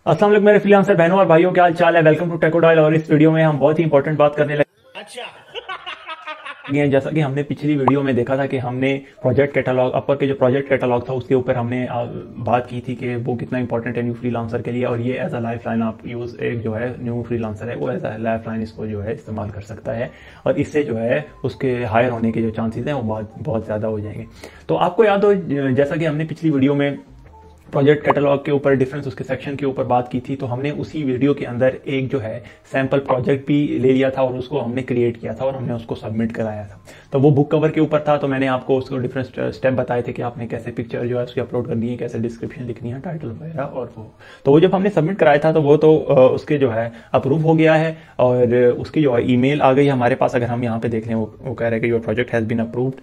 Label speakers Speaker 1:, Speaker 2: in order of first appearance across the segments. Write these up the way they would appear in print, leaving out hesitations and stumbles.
Speaker 1: अस्सलाम वालेकुम मेरे फ्रीलांसर बहनों और भाइयों, क्या हाल चाल है। Welcome to Techodile. और इस वीडियो में हम बहुत ही इंपॉर्टेंट बात करने लगे। अच्छा जैसा कि हमने पिछली वीडियो में देखा था कि हमने प्रोजेक्ट कैटलॉग, अपर के जो प्रोजेक्ट कैटलॉग था उसके ऊपर हमने बात की थी कि वो कितना इंपॉर्टेंट है न्यू फ्रीलांसर के लिए। और ये एज अ लाइफ लाइन आप यूज, एक जो है न्यू फ्रीलांसर है वो एज अ लाइफ लाइन इसको जो है इस्तेमाल कर सकता है और इससे जो है उसके हायर होने के जो चांसेस हैं वो बहुत ज़्यादा हो जाएंगे। तो आपको याद हो, जैसा कि हमने पिछली वीडियो में प्रोजेक्ट कैटलॉग के ऊपर डिफरेंस उसके सेक्शन के ऊपर बात की थी, तो हमने उसी वीडियो के अंदर एक जो है सैंपल प्रोजेक्ट भी ले लिया था और उसको हमने क्रिएट किया था और हमने उसको सबमिट कराया था। तो वो बुक कवर के ऊपर था, तो मैंने आपको उसको डिफरेंट स्टेप बताए थे कि आपने कैसे पिक्चर जो है उसकी अपलोड करनी है, कैसे डिस्क्रिप्शन लिखनी है, टाइटल वगैरह। और वो जब हमने सबमिट कराया था तो वो तो उसके जो है अप्रूव हो गया है और उसकी जो है ईमेल आ गई हमारे पास। अगर हम यहाँ पे देख लें, वो कह रहे हैं कि your project has been approved.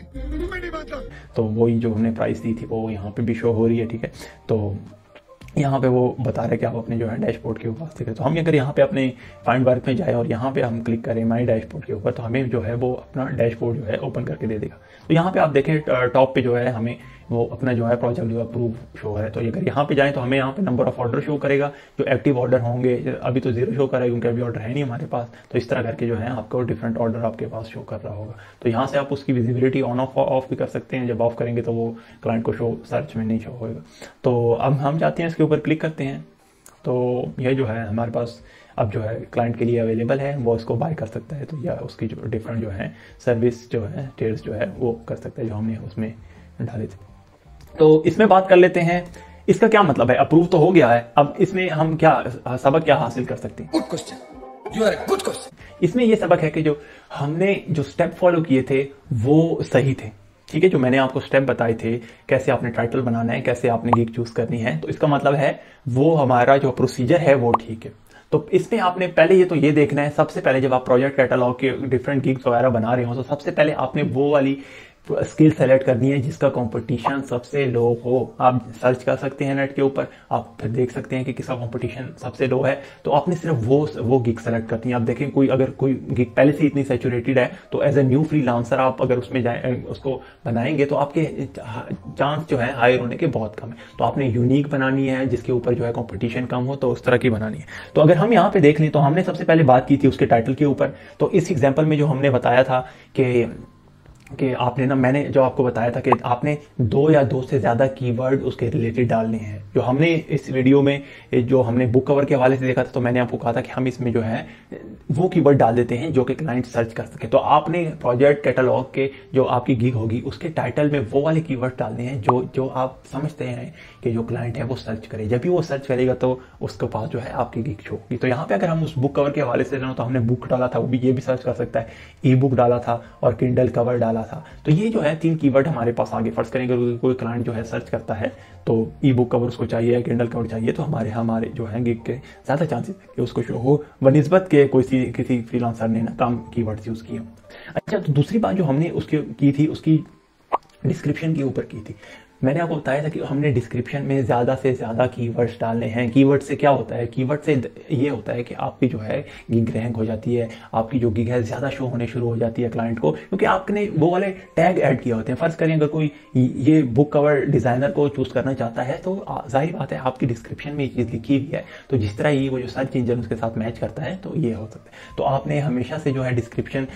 Speaker 1: तो वही जो हमने प्राइस दी थी वो यहाँ पे भी शो हो रही है, ठीक है। तो यहाँ पे वो बता रहे हैं कि आप अपने जो है डैशबोर्ड के ऊपर देखें। तो हम अगर यहाँ पे अपने फाइंड वर्क में जाए और यहाँ पे हम क्लिक करें माई डैशबोर्ड के ऊपर, तो हमें जो है वो अपना डैशबोर्ड जो है ओपन करके दे देगा। तो यहाँ पे आप देखें टॉप पे जो है हमें वो अपना जो है प्रोजेक्ट जो अप्रूव शो है। तो अगर यहाँ पे जाएं तो हमें यहाँ पे नंबर ऑफ ऑर्डर शो करेगा, जो एक्टिव ऑर्डर होंगे। अभी तो 0 शो करेगा क्योंकि अभी ऑर्डर है नहीं हमारे पास। तो इस तरह करके जो है आपको डिफरेंट ऑर्डर आपके पास शो कर रहा होगा। तो यहाँ से आप उसकी विजिबिलिटी ऑन ऑफ भी कर सकते हैं। जब ऑफ करेंगे तो वो क्लाइंट को शो सर्च में नहीं शो होगा। तो अब हम जाते हैं इसके ऊपर क्लिक करते हैं। तो यह जो है हमारे पास अब जो है क्लाइंट के लिए अवेलेबल है, वो इसको बाय कर सकता है। तो या उसकी जो डिफरेंट जो है सर्विस जो है टेल्स जो है वो कर सकता है जो हमने उसमें डाले थे। तो इसमें बात कर लेते हैं इसका क्या मतलब है। अप्रूव तो हो गया है, अब इसमें हम क्या सबक क्या हासिल कर सकते हैं।
Speaker 2: Good question, you are a good question.
Speaker 1: इसमें ये सबक है कि जो हमने जो स्टेप फॉलो किए थे वो सही थे, ठीक है। जो मैंने आपको स्टेप बताए थे कैसे आपने टाइटल बनाना है, कैसे आपने गिग चूज करनी है, तो इसका मतलब है वो हमारा जो प्रोसीजर है वो ठीक है। तो इसमें आपने पहले ये देखना है, सबसे पहले जब आप प्रोजेक्ट कैटलॉग के डिफरेंट गिग्स वगैरह बना रहे हो तो सबसे पहले आपने वो वाली स्किल सेलेक्ट करनी है जिसका कंपटीशन सबसे लो हो। आप सर्च कर सकते हैं नेट के ऊपर, आप फिर देख सकते हैं कि किसका कंपटीशन सबसे लो है। तो आपने सिर्फ वो गिग सेलेक्ट करनी है। आप देखें अगर कोई गिग पहले से इतनी सैचुरेटेड है तो एज ए न्यू फ्रीलांसर आप अगर उसमें जाए उसको बनाएंगे तो आपके चांस जो है हायर होने के बहुत कम है। तो आपने यूनिक बनानी है जिसके ऊपर जो है कंपटीशन कम हो, तो उस तरह की बनानी है। तो अगर हम यहाँ पे देख लें तो हमने सबसे पहले बात की थी उसके टाइटल के ऊपर। तो इस एग्जाम्पल में जो हमने बताया था कि आपने मैंने जो आपको बताया था कि आपने 2 या 2 से ज़्यादा कीवर्ड उसके रिलेटेड डालने हैं। जो हमने इस वीडियो में जो हमने बुक कवर के हवाले से देखा था, तो मैंने आपको कहा था कि हम इसमें जो है वो कीवर्ड डाल देते हैं जो कि क्लाइंट सर्च कर सके। तो आपने प्रोजेक्ट कैटलॉग के जो आपकी गिग होगी उसके टाइटल में वो वाले कीवर्ड डालने हैं जो आप समझते हैं कि जो क्लाइंट है वो सर्च करे। जब भी वो सर्च करेगा तो उसके पास जो है आपकी गिग शो होगी। तो यहाँ पे अगर हम उस बुक कवर के हवाले से तो हमने बुक डाला था, वो भी ये भी सर्च कर सकता है, ई बुक डाला था और किंडल कवर डाला था। तो ये जो है 3 कीवर्ड हमारे पास आगे फर्स्ट करेंगे। कोई क्लाइंट जो है सर्च करता है तो ई बुक कवर उसको चाहिए, किंडल कवर चाहिए, तो हमारे जो है गिग के ज़्यादा चांसेस है कि उसको शो हो बनिस्बत के किसी फ्रीलांसर ने ना कम कीवर्ड्स यूज़ किए। अच्छा, तो दूसरी बात जो हमने उसकी की थी उसकी डिस्क्रिप्शन के ऊपर की थी। मैंने आपको बताया था कि हमने डिस्क्रिप्शन में ज़्यादा से ज़्यादा कीवर्ड्स डालने हैं। कीवर्ड से क्या होता है, कीवर्ड से ये होता है कि आपकी जो है गिग रैंक हो जाती है, आपकी जो गिग है ज़्यादा शो होने शुरू हो जाती है क्लाइंट को, क्योंकि आपने वो वाले टैग ऐड किए होते हैं। फर्ज करें अगर कोई ये बुक कवर डिज़ाइनर को चूज़ करना चाहता है तो जाहिर बात है आपकी डिस्क्रिप्शन में ये चीज़ लिखी हुई है, तो जिस तरह ये वो जो सर्च इंजन उसके साथ मैच करता है तो ये हो सकता है। तो आपने हमेशा से जो है डिस्क्रिप्शन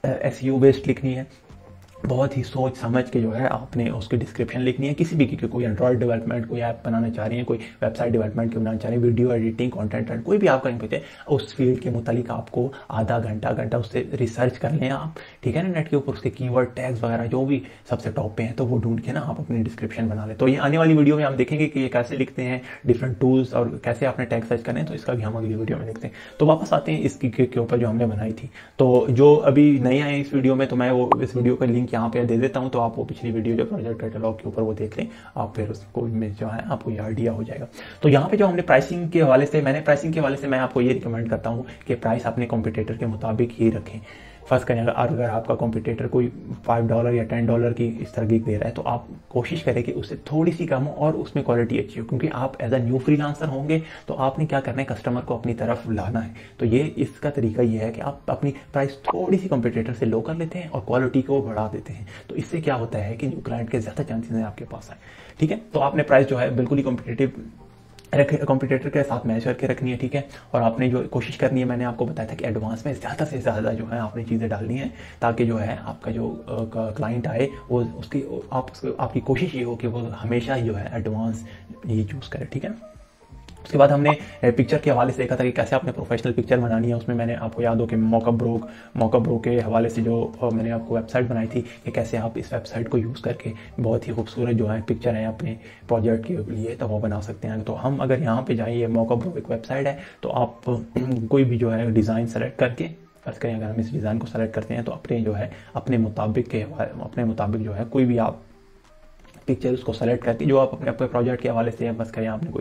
Speaker 1: SEO बेस्ड लिखनी है, बहुत ही सोच समझ के जो है आपने उसकी डिस्क्रिप्शन लिखनी है। किसी भी की कोई एंड्रॉयड डेवलपमेंट, कोई ऐप बनाना चाह रहे हैं, कोई वेबसाइट डेवलपमेंट की बनाना चाह रहे हैं, वीडियो एडिटिंग, कंटेंट, कोई भी आपका इनपुट है, उस फील्ड के मुतालिक आपको आधा घंटा उससे रिसर्च कर लें आप, ठीक है ना, नेट के ऊपर उसके कीवर्ड टैग्स वगैरह जो भी सबसे टॉप पे हैं तो वो ढूंढ के ना आप अपनी डिस्क्रिप्शन बना लें। तो ये आने वाली वीडियो में हम देखेंगे कि ये कैसे लिखते हैं, डिफरेंट टूल्स और कैसे आपने टैग सर्च करें, तो इसका भी हम अगली वीडियो में देखते हैं। तो वापस आते हैं इस गिग के ऊपर जो हमने बनाई थी। तो जो अभी नए आए इस वीडियो में, तो मैं वो इस वीडियो का लिंक यहाँ पे दे देता हूँ, तो आप वो पिछली वीडियो जो प्रोजेक्ट कैटलॉग के ऊपर वो देख लें, आप फिर उसको में जो है आपको ये आइडिया हो जाएगा। तो यहाँ पे जो हमने प्राइसिंग के हवाले से मैं आपको ये रिकमेंड करता हूँ कि प्राइस अपने कॉम्पिटिटर के मुताबिक ही रखें। फर्स्ट करें अगर आपका कॉम्पिटिटर कोई $5 या $10 की इस तरह गिग दे रहा है तो आप कोशिश करें कि उससे थोड़ी सी कम हो और उसमें क्वालिटी अच्छी हो, क्योंकि आप एज अ न्यू फ्रीलांसर होंगे तो आपने क्या करना है, कस्टमर को अपनी तरफ लाना है। तो ये इसका तरीका ये है कि आप अपनी प्राइस थोड़ी सी कॉम्पिटिटर से लो कर लेते हैं और क्वालिटी को बढ़ा देते हैं। तो इससे क्या होता है कि न्यू क्लाइंट के ज़्यादा चांसेस हैं आपके पास आए, ठीक है। तो आपने प्राइस जो है बिल्कुल ही कॉम्पिटिटिव कंपटीटर के साथ मैच करके रखनी है, ठीक है। और आपने जो कोशिश करनी है, मैंने आपको बताया था कि एडवांस में ज़्यादा से ज़्यादा जो है आपने चीज़ें डालनी है, ताकि जो है आपका जो क्लाइंट आए वो आपकी कोशिश ये हो कि वो हमेशा जो है एडवांस ये चूज़ करे, ठीक है। उसके बाद हमने पिक्चर के हवाले से देखा था कि कैसे आपने प्रोफेशनल पिक्चर बनानी है। उसमें मैंने आपको याद हो कि मॉकअप ब्रो के हवाले से जो मैंने आपको वेबसाइट बनाई थी कि कैसे आप इस वेबसाइट को यूज़ करके बहुत ही खूबसूरत जो है पिक्चर है अपने प्रोजेक्ट के लिए तो वो बना सकते हैं। तो हम अगर यहाँ पे जाइए, मॉकअप ब्रो एक वेबसाइट है, तो आप कोई भी जो है डिज़ाइन सेलेक्ट करके, फर्स्ट करें अगर हम इस डिज़ाइन को सेलेक्ट करते हैं तो अपने जो है अपने मुताबिक जो है कोई भी आप पिक्चर उसको सेलेक्ट करके जो आप अपने प्रोजेक्ट के हवाले से, बस करें आपने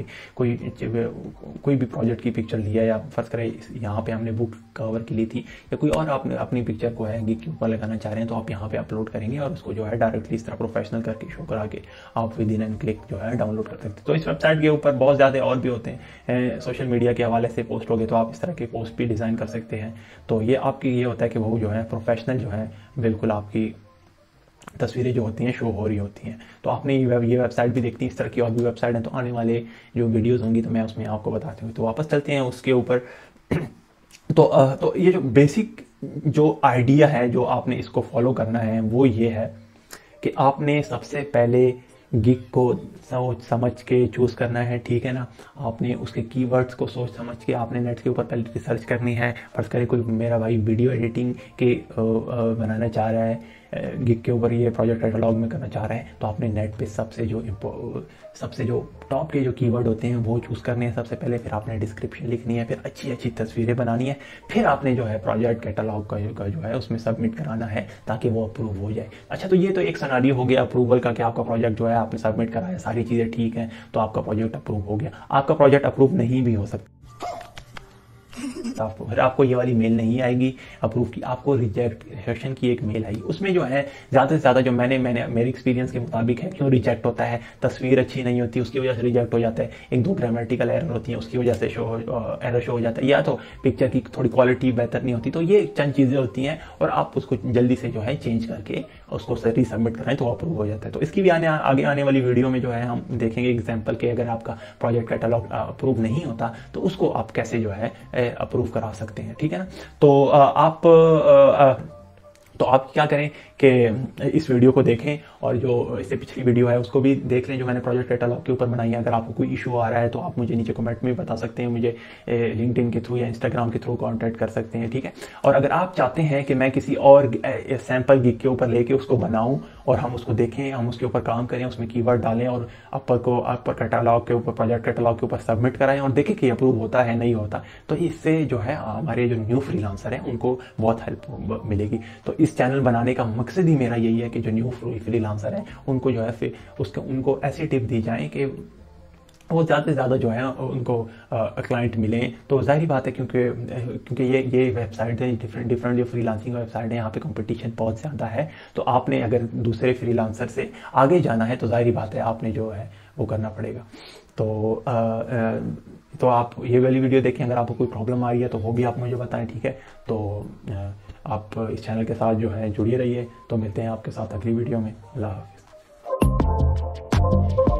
Speaker 1: कोई भी प्रोजेक्ट की पिक्चर लिया, या फर्ज करें यहाँ पे हमने बुक कवर की ली थी, या कोई और आपने अपनी पिक्चर को है गिग के ऊपर लगाना चाह रहे हैं, तो आप यहाँ पे अपलोड करेंगे और उसको जो है डायरेक्टली इस तरह प्रोफेशनल करके शो करा के आप विद इन एन क्लिक जो है डाउनलोड कर सकते हैं। तो इस वेबसाइट के ऊपर बहुत ज़्यादा और भी होते हैं, सोशल मीडिया के हवाले से पोस्ट हो गए तो आप इस तरह के पोस्ट भी डिज़ाइन कर सकते हैं। तो ये आपकी ये होता है कि वो जो है प्रोफेशनल जो है बिल्कुल आपकी तस्वीरें जो होती हैं शो हो रही होती हैं। तो आपने ये वेबसाइट भी देखती है, इस तरह की और भी वेबसाइट हैं, तो आने वाले जो वीडियोस होंगी तो मैं उसमें आपको बताती हूँ। तो वापस चलते हैं उसके ऊपर। तो ये जो बेसिक जो आइडिया है जो आपने इसको फॉलो करना है वो ये है कि आपने सबसे पहले गिग को सोच समझ के चूज़ करना है, ठीक है ना। आपने उसके कीवर्ड्स को सोच समझ के आपने नेट के ऊपर पहले रिसर्च करनी है। फर्स्ट करें कोई मेरा भाई वीडियो एडिटिंग के बनाना चाह रहा है, गिग के ऊपर ये प्रोजेक्ट कैटलॉग में करना चाह रहे हैं, तो आपने नेट पे सबसे जो टॉप के जो कीवर्ड होते हैं वो चूज़ करने हैं सबसे पहले। फिर आपने डिस्क्रिप्शन लिखनी है, फिर अच्छी अच्छी तस्वीरें बनानी है, फिर आपने जो है प्रोजेक्ट कैटलॉग का जो है उसमें सबमिट कराना है ताकि वो अप्रूव हो जाए। अच्छा, तो ये तो एक सिनेरियो हो गया अप्रूवल का कि आपका प्रोजेक्ट जो है आपने सबमिट कराया, सारी चीज़ें ठीक हैं, तो आपका प्रोजेक्ट अप्रूव हो गया। आपका प्रोजेक्ट अप्रूव नहीं भी हो सकता, फिर आपको ये वाली मेल नहीं आएगी अप्रूव की, आपको रिजेक्शन की एक मेल आएगी। उसमें जो है ज़्यादा से ज़्यादा जो मैंने मेरे एक्सपीरियंस के मुताबिक है, क्यों रिजेक्ट होता है, तस्वीर अच्छी नहीं होती उसकी वजह से रिजेक्ट हो जाता है, एक दो ग्रामेटिकल एरर होती है उसकी वजह से एरर शो हो जाता है, या तो पिक्चर की थोड़ी क्वालिटी बेहतर नहीं होती। तो ये चंद चीज़ें होती हैं और आप उसको जल्दी से जो है चेंज करके उसको रीसबमिट कराएं तो अप्रूव हो जाता है। तो इसकी भी आगे आने वाली वीडियो में जो है हम देखेंगे एग्जाम्पल के अगर आपका प्रोजेक्ट कैटलॉग अप्रूव नहीं होता तो उसको आप कैसे जो है अप्रूव करा सकते हैं, ठीक है ना। तो आप क्या करें कि इस वीडियो को देखें और जो इससे पिछली वीडियो है उसको भी देख लें जो मैंने प्रोजेक्ट कैटलॉग के ऊपर बनाई है। अगर आपको कोई इशू आ रहा है तो आप मुझे नीचे कमेंट में बता सकते हैं, मुझे लिंक्डइन के थ्रू या इंस्टाग्राम के थ्रू कांटेक्ट कर सकते हैं, ठीक है। और अगर आप चाहते हैं कि मैं किसी और सैंपल गिग के ऊपर लेके उसको बनाऊं और हम उसको देखें, हम उसके ऊपर काम करें, उसमें कीवर्ड डालें और अपर कैटलॉग के ऊपर, प्रोजेक्ट कैटलॉग के ऊपर सबमिट कराएं और देखें कि अप्रूव होता है नहीं होता, तो इससे जो है हमारे जो न्यू फ्रीलांसर हैं उनको बहुत हेल्प मिलेगी। तो इस चैनल बनाने का मकसद ही मेरा यही है कि जो न्यू फ्रीलांसर हैं उनको जो है फिर उनको ऐसी टिप दी जाए कि वो ज़्यादा से ज़्यादा जो है उनको क्लाइंट मिलें। तो जाहिर बात है क्योंकि ये वेबसाइट है डिफरेंट जो फ्रीलांसिंग वेबसाइट है, यहाँ पे कंपटीशन बहुत ज़्यादा है। तो आपने अगर दूसरे फ्रीलांसर से आगे जाना है तो जाहिर बात है आपने जो है वो करना पड़ेगा। तो आप ये वाली वीडियो देखें, अगर आपको कोई प्रॉब्लम आ रही है तो वो भी आप मुझे बताएं, ठीक है। तो आप इस चैनल के साथ जो है जुड़े रहिए। तो मिलते हैं आपके साथ अगली वीडियो में। अल्लाह हाफ़िज़।